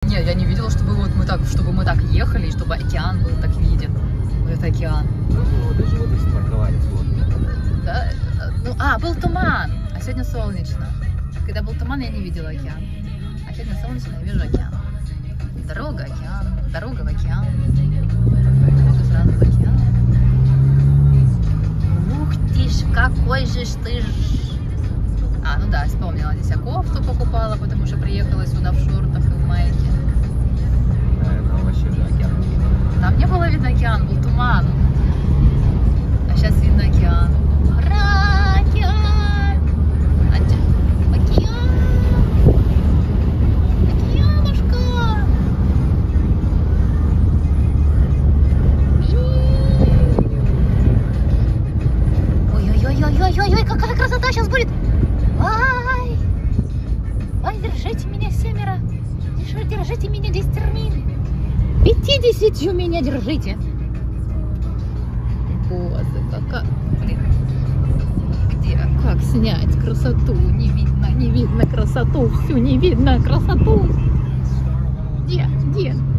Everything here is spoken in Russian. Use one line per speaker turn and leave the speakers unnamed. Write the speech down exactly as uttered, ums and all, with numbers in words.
Нет, я не видела, чтобы вот мы так, чтобы мы так ехали, и чтобы океан был так виден. Вот это океан.
Ну, даже вот здесь парковались. Вот.
Да? Ну, а, был туман, а сегодня солнечно. Когда был туман, я не видела океан. А сегодня солнечно, я вижу океан. Дорога, океан, дорога в океан. Дорога сразу в океан. Ух ты ж, какой же ж ты ж. А, ну да, вспомнила, здесь я кофту покупала, потому что приехала сюда в шортах и в майке.
Да, там вообще же океан не видно.
Там не было видно океан, был туман. А сейчас видно океан. Ура, океан! Океан! Океанушка! Ой-ой-ой-ой-ой-ой, какая красота сейчас будет! Ай! Ай, держите меня, семеро! Держите меня, дестермин! Пятидесятью меня держите! Боже, какая... Блин. Где? Как снять красоту? Не видно, не видно красоту. Всю не видно красоту. Где? Где?